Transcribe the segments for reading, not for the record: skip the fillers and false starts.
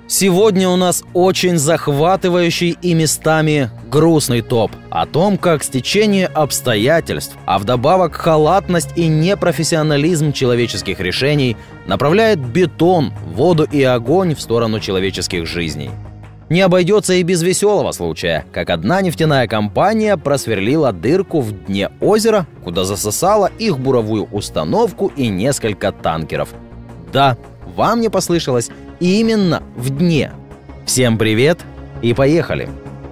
Сегодня у нас очень захватывающий и местами грустный топ о том, как стечение обстоятельств, а вдобавок халатность и непрофессионализм человеческих решений направляет бетон, воду и огонь в сторону человеческих жизней. Не обойдется и без веселого случая, как одна нефтяная компания просверлила дырку в дне озера, куда засосала их буровую установку и несколько танкеров. Да, вам не послышалось, именно в дне. Всем привет и поехали!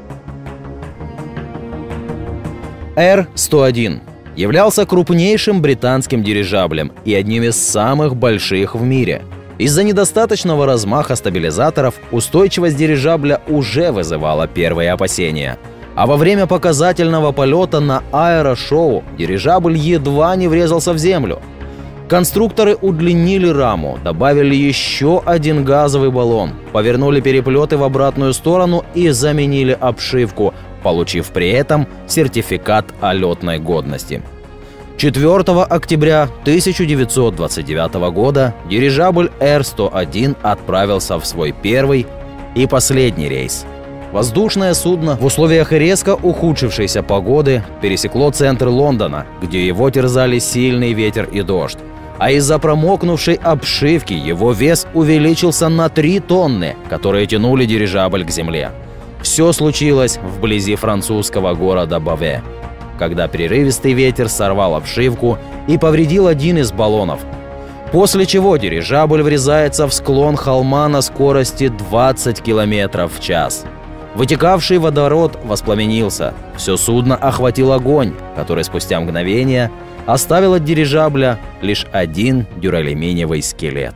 Р-101 являлся крупнейшим британским дирижаблем и одним из самых больших в мире. Из-за недостаточного размаха стабилизаторов устойчивость дирижабля уже вызывала первые опасения. А во время показательного полета на аэрошоу дирижабль едва не врезался в землю. Конструкторы удлинили раму, добавили еще один газовый баллон, повернули переплеты в обратную сторону и заменили обшивку, получив при этом сертификат о летной годности. 4 октября 1929 года дирижабль Р-101 отправился в свой первый и последний рейс. Воздушное судно в условиях резко ухудшившейся погоды пересекло центр Лондона, где его терзали сильный ветер и дождь. А из-за промокнувшей обшивки его вес увеличился на 3 тонны, которые тянули дирижабль к земле. Все случилось вблизи французского города Баве, когда прерывистый ветер сорвал обшивку и повредил один из баллонов. После чего дирижабль врезается в склон холма на скорости 20 км в час. Вытекавший водород воспламенился. Все судно охватил огонь, который спустя мгновение оставил от дирижабля лишь один дюралюминиевый скелет.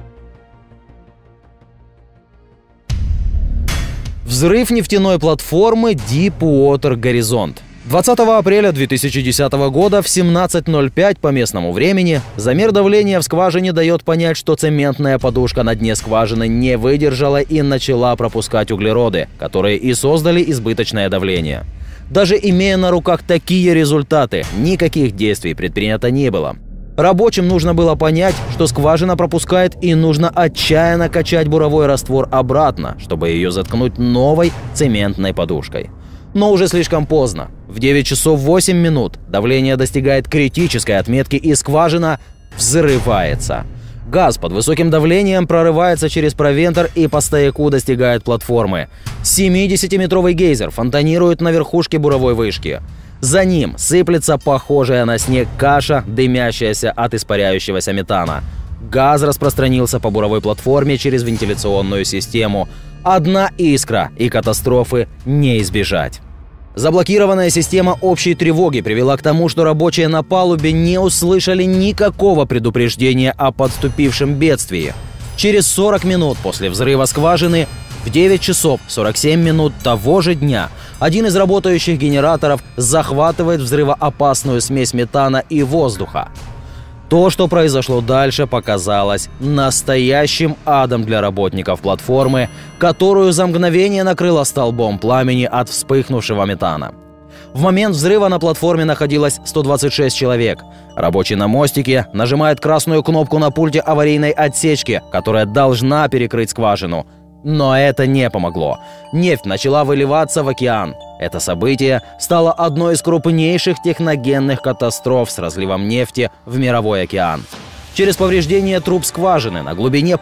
Взрыв нефтяной платформы Deepwater Horizon. 20 апреля 2010 года в 17:05 по местному времени замер давления в скважине дает понять, что цементная подушка на дне скважины не выдержала и начала пропускать углероды, которые и создали избыточное давление. Даже имея на руках такие результаты, никаких действий предпринято не было. Рабочим нужно было понять, что скважина пропускает, и нужно отчаянно качать буровой раствор обратно, чтобы ее заткнуть новой цементной подушкой. Но уже слишком поздно. В 9 часов 8 минут давление достигает критической отметки, и скважина взрывается. Газ под высоким давлением прорывается через провентор и по стояку достигает платформы. 70-метровый гейзер фонтанирует на верхушке буровой вышки. За ним сыплется похожая на снег каша, дымящаяся от испаряющегося метана. Газ распространился по буровой платформе через вентиляционную систему. Одна искра, и катастрофы не избежать. Заблокированная система общей тревоги привела к тому, что рабочие на палубе не услышали никакого предупреждения о подступившем бедствии. Через 40 минут после взрыва скважины, в 9 часов 47 минут того же дня, один из работающих генераторов захватывает взрывоопасную смесь метана и воздуха. То, что произошло дальше, показалось настоящим адом для работников платформы, которую за мгновение накрыло столбом пламени от вспыхнувшего метана. В момент взрыва на платформе находилось 126 человек. Рабочий на мостике нажимает красную кнопку на пульте аварийной отсечки, которая должна перекрыть скважину. Но это не помогло. Нефть начала выливаться в океан. Это событие стало одной из крупнейших техногенных катастроф с разливом нефти в мировой океан. Через повреждение труб скважины на глубине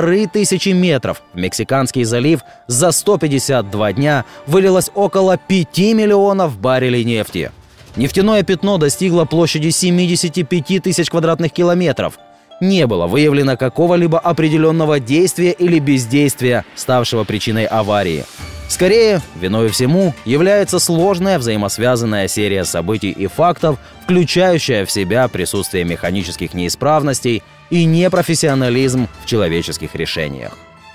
1500 метров в Мексиканский залив за 152 дня вылилось около 5 миллионов баррелей нефти. Нефтяное пятно достигло площади 75 тысяч квадратных километров. Не было выявлено какого-либо определенного действия или бездействия, ставшего причиной аварии. Скорее, виной всему является сложная взаимосвязанная серия событий и фактов, включающая в себя присутствие механических неисправностей и непрофессионализм в человеческих решениях.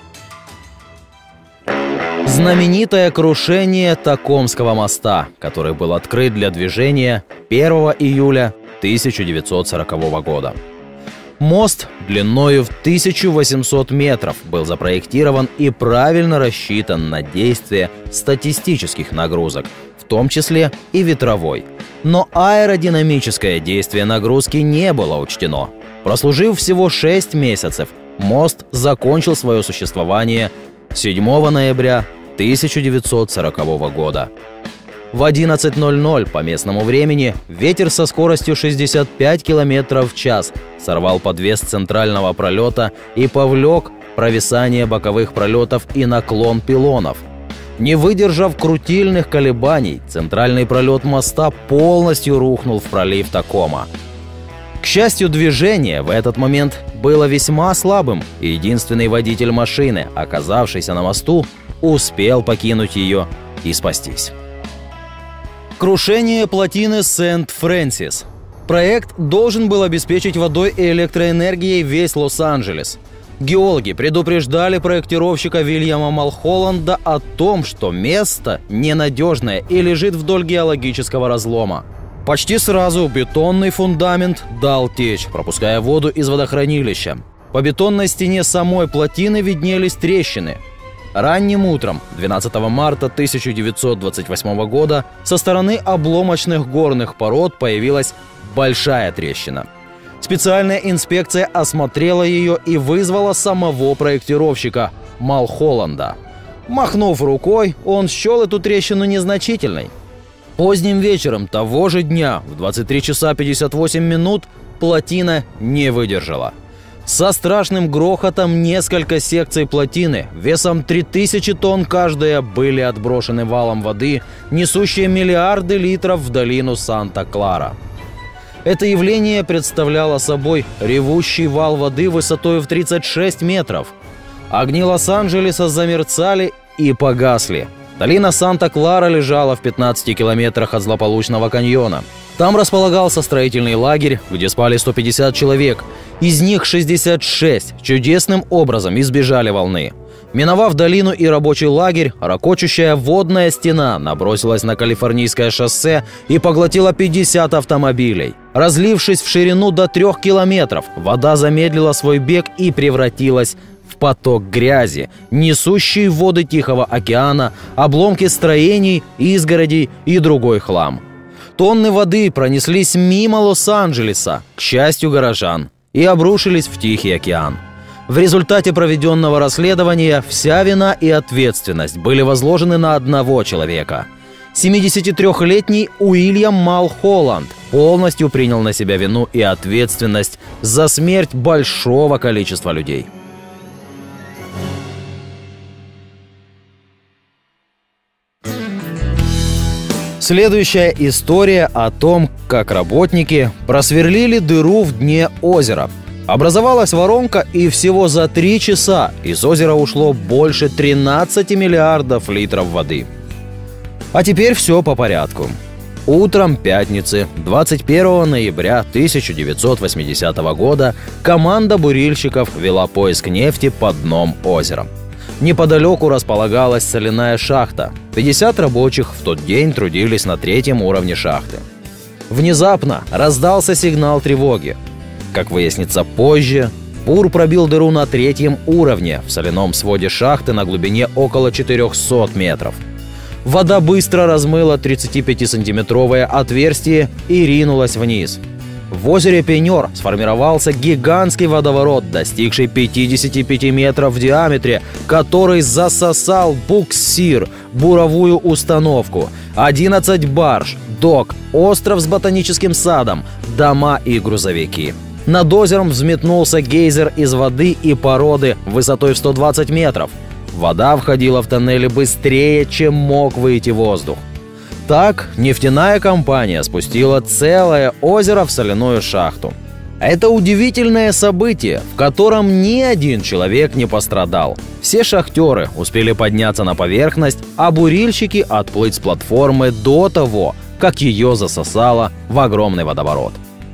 Знаменитое крушение Токомского моста, который был открыт для движения 1 июля 1940 года. Мост длиною в 1800 метров был запроектирован и правильно рассчитан на действие статистических нагрузок, в том числе и ветровой. Но аэродинамическое действие нагрузки не было учтено. Прослужив всего 6 месяцев, мост закончил свое существование 7 ноября 1940 года. В 11:00 по местному времени ветер со скоростью 65 км в час сорвал подвес центрального пролета и повлек провисание боковых пролетов и наклон пилонов. Не выдержав крутильных колебаний, центральный пролет моста полностью рухнул в пролив Такома. К счастью, движение в этот момент было весьма слабым, и единственный водитель машины, оказавшийся на мосту, успел покинуть ее и спастись. Крушение плотины Сент-Фрэнсис. Проект должен был обеспечить водой и электроэнергией весь Лос-Анджелес. Геологи предупреждали проектировщика Вильяма Малхолланда о том, что место ненадежное и лежит вдоль геологического разлома. Почти сразу бетонный фундамент дал течь, пропуская воду из водохранилища. По бетонной стене самой плотины виднелись трещины. Ранним утром 12 марта 1928 года со стороны обломочных горных пород появилась большая трещина. Специальная инспекция осмотрела ее и вызвала самого проектировщика Малхолланда. Махнув рукой, он счел эту трещину незначительной. Поздним вечером того же дня в 23 часа 58 минут плотина не выдержала. Со страшным грохотом несколько секций плотины весом 3000 тонн каждая были отброшены валом воды, несущие миллиарды литров в долину Санта-Клара. Это явление представляло собой ревущий вал воды высотой в 36 метров. Огни Лос-Анджелеса замерцали и погасли. Долина Санта-Клара лежала в 15 километрах от злополучного каньона. Там располагался строительный лагерь, где спали 150 человек. Из них 66 чудесным образом избежали волны. Миновав долину и рабочий лагерь, рокочущая водная стена набросилась на Калифорнийское шоссе и поглотила 50 автомобилей. Разлившись в ширину до 3 километров, вода замедлила свой бег и превратилась в поток грязи, несущий воды Тихого океана, обломки строений, изгородей и другой хлам. Тонны воды пронеслись мимо Лос-Анджелеса, к счастью горожан, и обрушились в Тихий океан. В результате проведенного расследования вся вина и ответственность были возложены на одного человека. 73-летний Уильям Малхолланд полностью принял на себя вину и ответственность за смерть большого количества людей. Следующая история о том, как работники просверлили дыру в дне озера. Образовалась воронка, и всего за 3 часа из озера ушло больше 13 миллиардов литров воды. А теперь все по порядку. Утром пятницы, 21 ноября 1980 года, команда бурильщиков вела поиск нефти под дном озера. Неподалеку располагалась соляная шахта. 50 рабочих в тот день трудились на 3-м уровне шахты. Внезапно раздался сигнал тревоги. Как выяснится позже, бур пробил дыру на 3-м уровне в соляном своде шахты на глубине около 400 метров. Вода быстро размыла 35-сантиметровое отверстие и ринулась вниз. В озере Пеньор сформировался гигантский водоворот, достигший 55 метров в диаметре, который засосал буксир, буровую установку, 11 барж, док, остров с ботаническим садом, дома и грузовики. Над озером взметнулся гейзер из воды и породы высотой в 120 метров. Вода входила в тоннели быстрее, чем мог выйти воздух. Так, нефтяная компания спустила целое озеро в соляную шахту. Это удивительное событие, в котором ни один человек не пострадал. Все шахтеры успели подняться на поверхность, а бурильщики отплыть с платформы до того, как ее засосало в огромный водоворот.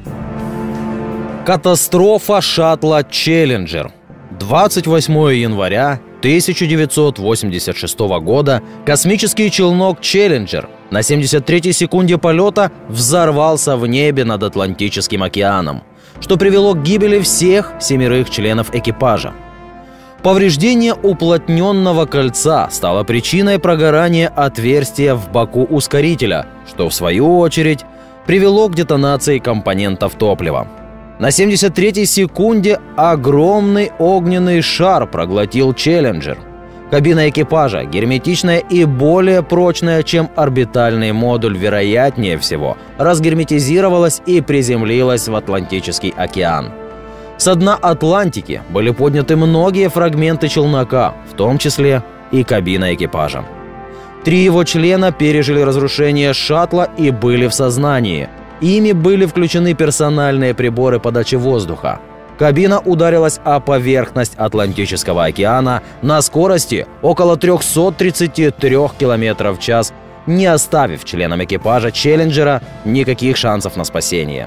Катастрофа шаттла «Челленджер». 28 января 1986 года космический челнок «Челленджер» на 73-й секунде полета взорвался в небе над Атлантическим океаном, что привело к гибели всех 7 членов экипажа. Повреждение уплотненного кольца стало причиной прогорания отверстия в боку ускорителя, что в свою очередь привело к детонации компонентов топлива. На 73-й секунде огромный огненный шар проглотил «Челленджер». Кабина экипажа герметичная и более прочная, чем орбитальный модуль, вероятнее всего, разгерметизировалась и приземлилась в Атлантический океан. Со дна Атлантики были подняты многие фрагменты челнока, в том числе и кабина экипажа. 3 его члена пережили разрушение шаттла и были в сознании. Ими были включены персональные приборы подачи воздуха. Кабина ударилась о поверхность Атлантического океана на скорости около 333 км в час, не оставив членам экипажа «Челленджера» никаких шансов на спасение.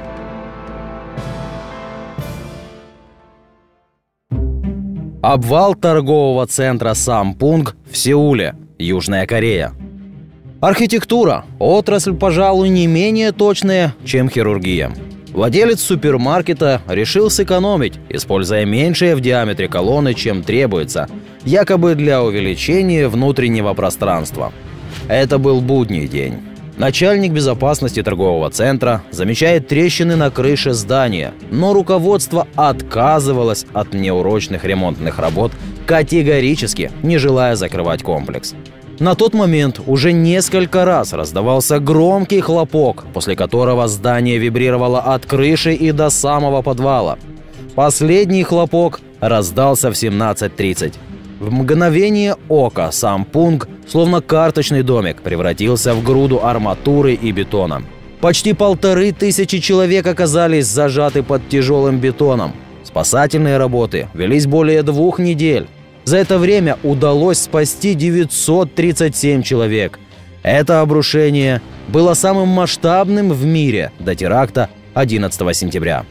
Обвал торгового центра Сампунг в Сеуле, Южная Корея. Архитектура – отрасль, пожалуй, не менее точная, чем хирургия. Владелец супермаркета решил сэкономить, используя меньшие в диаметре колонны, чем требуется, якобы для увеличения внутреннего пространства. Это был будний день. Начальник безопасности торгового центра замечает трещины на крыше здания, но руководство отказывалось от неурочных ремонтных работ, категорически не желая закрывать комплекс. На тот момент уже несколько раз раздавался громкий хлопок, после которого здание вибрировало от крыши и до самого подвала. Последний хлопок раздался в 17:30. В мгновение ока Сампунг, словно карточный домик, превратился в груду арматуры и бетона. Почти 1500 человек оказались зажаты под тяжелым бетоном. Спасательные работы велись более 2 недель. За это время удалось спасти 937 человек. Это обрушение было самым масштабным в мире до теракта 11 сентября.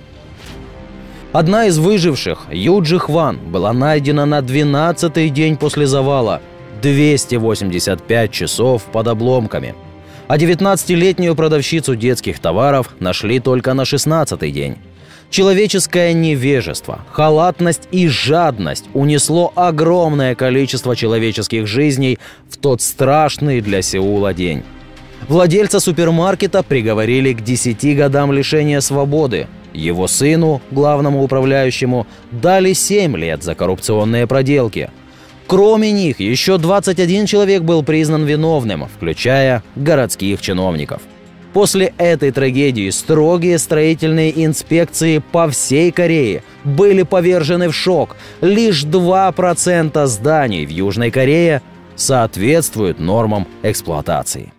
Одна из выживших, Юджи Хван, была найдена на 12-й день после завала, 285 часов под обломками. А 19-летнюю продавщицу детских товаров нашли только на 16-й день. Человеческое невежество, халатность и жадность унесло огромное количество человеческих жизней в тот страшный для Сеула день. Владельца супермаркета приговорили к 10 годам лишения свободы. Его сыну, главному управляющему, дали 7 лет за коррупционные проделки. Кроме них, еще 21 человек был признан виновным, включая городских чиновников. После этой трагедии строгие строительные инспекции по всей Корее были повержены в шок. Лишь 2% зданий в Южной Корее соответствуют нормам эксплуатации.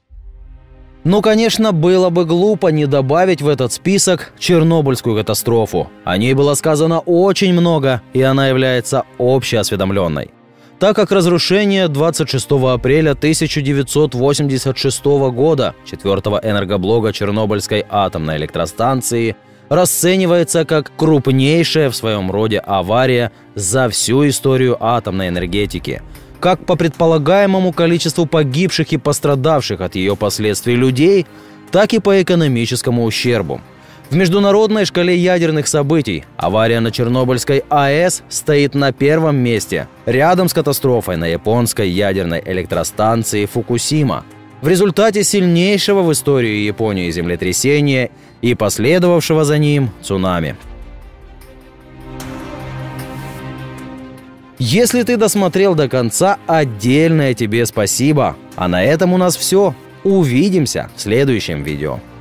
Ну, конечно, было бы глупо не добавить в этот список Чернобыльскую катастрофу. О ней было сказано очень много, и она является общеосведомленной. Так как разрушение 26 апреля 1986 года 4-го энергоблока Чернобыльской атомной электростанции расценивается как крупнейшая в своем роде авария за всю историю атомной энергетики, как по предполагаемому количеству погибших и пострадавших от ее последствий людей, так и по экономическому ущербу. В международной шкале ядерных событий авария на Чернобыльской АЭС стоит на 1-м месте, рядом с катастрофой на японской ядерной электростанции Фукусима. В результате сильнейшего в истории Японии землетрясения и последовавшего за ним цунами. Если ты досмотрел до конца, отдельное тебе спасибо. А на этом у нас все. Увидимся в следующем видео.